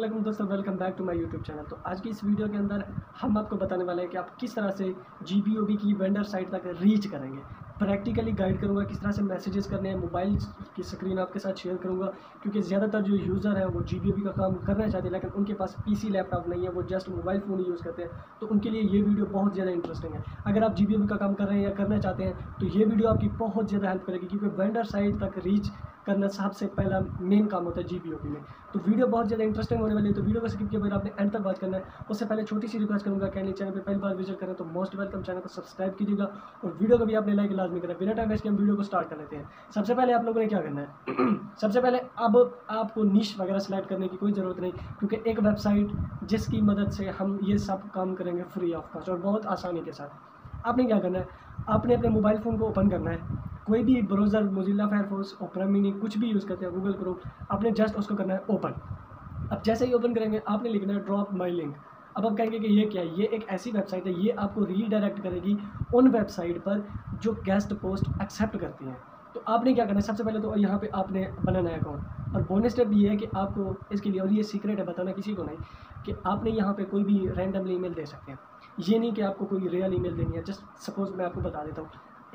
अस्सलाम दोस्तों, welcome back to my YouTube channel. तो आज की इस वीडियो के अंदर हम आपको बताने वाले हैं कि आप किस तरह से GBOB की वेंडर साइट तक रीच करेंगे। प्रैक्टिकली गाइड करूंगा किस तरह से मैसेजेस करने हैं, मोबाइल की स्क्रीन आपके साथ शेयर करूंगा, क्योंकि ज़्यादातर जो यूज़र हैं वो GBOB का काम करना चाहते हैं लेकिन उनके पास PC लैपटॉप नहीं है, वो जस्ट मोबाइल फ़ोन ही यूज़ करते हैं। तो उनके लिए ये वीडियो बहुत ज़्यादा इंटरेस्टिंग है। अगर आप GBOB का काम कर रहे हैं या करना चाहते हैं तो ये वीडियो आपकी बहुत ज़्यादा हेल्प करेगी, क्योंकि वेंडर साइट तक रीच करना सबसे पहला मेन काम होता है GBOB में। तो वीडियो बहुत ज़्यादा इंटरेस्टिंग होने वाली है, तो वीडियो को स्किप किए बगैर आपने एंड तक वॉच करना है। उससे पहले छोटी सी रिक्वेस्ट करूंगा, कैंडी चैनल पे पहली बार विजिट करें तो मोस्ट वेलकम, चैनल को सब्सक्राइब कीजिएगा और वीडियो को भी आपने लाइक लाजमी करें। बिना टाइम वेस्ट के हम वीडियो को स्टार्ट कर लेते हैं। सबसे पहले आप लोगों ने क्या करना है सबसे पहले अब आपको निश वगैरह सेलेक्ट करने की कोई ज़रूरत नहीं, क्योंकि एक वेबसाइट जिसकी मदद से हम ये सब काम करेंगे फ्री ऑफ कॉस्ट और बहुत आसानी के साथ। आपने क्या करना है, आपने अपने मोबाइल फ़ोन को ओपन करना है, कोई भी browser, Mozilla Firefox, Opera Mini, कुछ भी यूज़ करते हैं, गूगल क्रोम, आपने जस्ट उसको करना है ओपन। अब जैसे ही ओपन करेंगे आपने लिखना है ड्रॉप माई लिंक। अब आप कहेंगे कि ये क्या है, ये एक ऐसी वेबसाइट है, ये आपको रीडायरेक्ट करेगी उन वेबसाइट पर जो गेस्ट पोस्ट एक्सेप्ट करती हैं। तो आपने क्या करना है, सबसे पहले तो यहाँ पे आपने बनाना है अकाउंट, और बोनस स्टेप ये है कि आपको इसके लिए, और ये सीक्रेट है, बताना किसी को नहीं, कि आपने यहाँ पे कोई भी रैंडमली ईमेल दे सकते हैं। ये नहीं कि आपको कोई रियल ईमेल देनी है। जस्ट सपोज मैं आपको बता देता हूँ,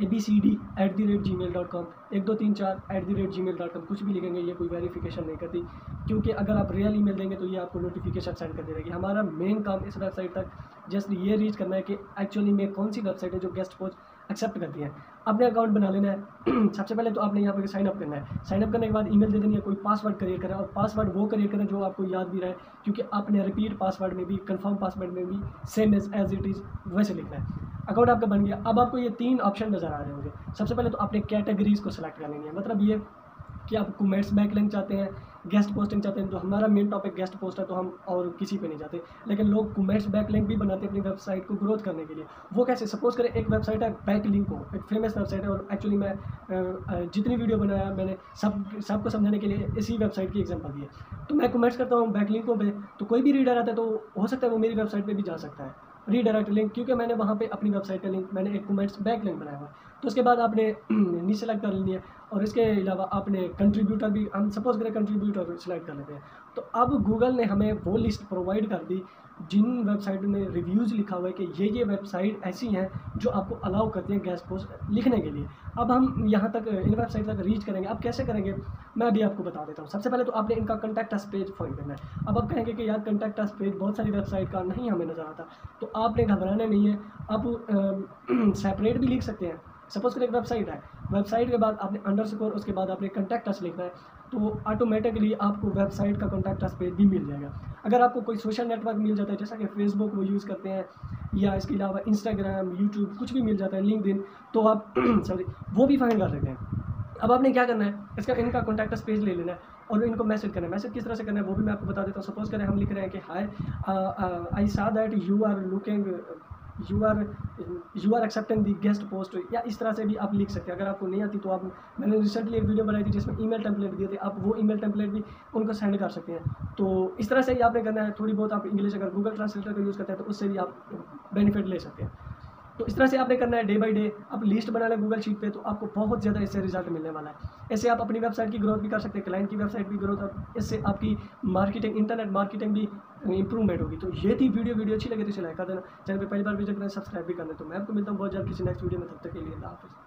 abcd@gmail.com 1234@gmail.com कुछ भी लिखेंगे, ये कोई वेरिफिकेशन नहीं करती, क्योंकि अगर आप रियल ईमेल देंगे तो ये आपको नोटिफिकेशन सेंड कर देगी। हमारा मेन काम इस वेबसाइट तक जस्ट ये रीच करना है कि एक्चुअली में कौन सी वेबसाइट है जो गेस्ट पोस्ट एक्सेप्ट करती है। अपने अकाउंट बना लेना है सबसे पहले तो आपने यहाँ पर साइन अप करना है। साइन अप करने के बाद ईमेल दे देनी है, कोई पासवर्ड क्रिएट करें, और पासवर्ड वो क्रिएट करें जो आपको याद भी रहे, क्योंकि आपने रिपीट पासवर्ड में भी, कंफर्म पासवर्ड में भी सेम एज इट इज़ वैसे लिखना है। अकाउंट आपका बन गया। अब आपको ये 3 ऑप्शन नज़र आ रहे होंगे। सबसे पहले तो आपने कैटेगरीज़ को सिलेक्ट कर लेनी है, मतलब ये कि आप कमेंट्स बैकलिंक चाहते हैं, गेस्ट पोस्टिंग चाहते हैं। तो हमारा मेन टॉपिक गेस्ट पोस्ट है, तो हम और किसी पे नहीं जाते, लेकिन लोग कमेंट्स बैकलिंक भी बनाते हैं अपनी वेबसाइट को ग्रोथ करने के लिए। वो कैसे, सपोज करें एक वेबसाइट है बैकलिंक को, एक फेमस वेबसाइट है, और एक्चुअली मैं जितनी वीडियो बनाया मैंने सबको समझाने के लिए इसी वेबसाइट की एग्जांपल दी है। तो मैं कमेंट्स करता हूँ बैकलिंकों पे, तो कोई भी रीडर आता है तो हो सकता है वो मेरी वेबसाइट पे भी जा सकता है, रीडायरेक्ट लिंक, क्योंकि मैंने वहाँ पे अपनी वेबसाइट का लिंक, मैंने एक कमेंट्स बैक लिंक बनाया हुआ है। तो उसके बाद आपने नीचे सेलेक्ट कर लेनी है, और इसके अलावा आपने कंट्रीब्यूटर भी, हम सपोज करें कंट्रीब्यूटर सेलेक्ट कर लेते हैं। तो अब गूगल ने हमें वो लिस्ट प्रोवाइड कर दी जिन वेबसाइट में रिव्यूज़ लिखा हुआ है कि ये वेबसाइट ऐसी हैं जो आपको अलाउ करती हैं गेस्ट पोस्ट लिखने के लिए। अब हम यहाँ तक, इन वेबसाइट तक रीच करेंगे। अब कैसे करेंगे मैं अभी आपको बता देता हूँ। सबसे पहले तो आपने इनका कॉन्टैक्ट अस पेज फाइंड करना है। अब आप कहेंगे कि यार कॉन्टैक्ट अस पेज बहुत सारी वेबसाइट का नहीं हमें नज़र आता, तो आपने घबराना नहीं है। आप सेपरेट भी लिख सकते हैं। सपोज करें एक वेबसाइट है, वेबसाइट के बाद आपने अंडरस्कोर, उसके बाद आपने कॉन्टैक्ट अस लिखना है, तो ऑटोमेटिकली आपको वेबसाइट का कॉन्टैक्ट अस पेज भी मिल जाएगा। अगर आपको कोई सोशल नेटवर्क मिल जाता है, जैसा कि फेसबुक वो यूज़ करते हैं, या इसके अलावा इंस्टाग्राम, यूट्यूब, कुछ भी मिल जाता है, लिंक्डइन, तो आप सॉरी वो भी फाइंड कर सकते हैं। अब आपने क्या करना है, इनका कॉन्टैक्ट अस पेज ले लेना है और इनको मैसेज करना है। मैसेज किस तरह से करना है वो भी मैं आपको बता देता हूँ। सपोज करें हम लिख रहे हैं कि hi, I saw that you are accepting the guest post, या इस तरह से भी आप लिख सकते हैं। अगर आपको नहीं आती तो आप, मैंने रिसेंटली एक वीडियो बनाई थी जिसमें ईमेल टेम्पलेट दिए थे, आप वो ईमेल टेम्पलेट भी उनको सेंड कर सकते हैं। तो इस तरह से ही आपने करना है। थोड़ी बहुत आप इंग्लिश अगर गूगल ट्रांसलेटर का यूज़ करते हैं तो उससे भी आप बेनिफिट ले सकते हैं। तो इस तरह से आपने करना है। डे बाय डे आप लिस्ट बना लें गूगल शीट पे, तो आपको बहुत ज़्यादा इससे रिजल्ट मिलने वाला है। ऐसे आप अपनी वेबसाइट की ग्रोथ भी कर सकते हैं, क्लाइंट की वेबसाइट भी ग्रोथ, और इससे आपकी मार्केटिंग, इंटरनेट मार्केटिंग भी इंप्रूवमेंट होगी। तो ये थी वीडियो अच्छी लगी तो इसे लाइक कर देना, चैनल पे पहली बार विजिट करें, सब्सक्राइब भी करना। तो मैं आपको मिलता हूँ बहुत जल्द किसी नेक्स्ट वीडियो में, तब तक के लिए अल्लाह हाफ़िज़।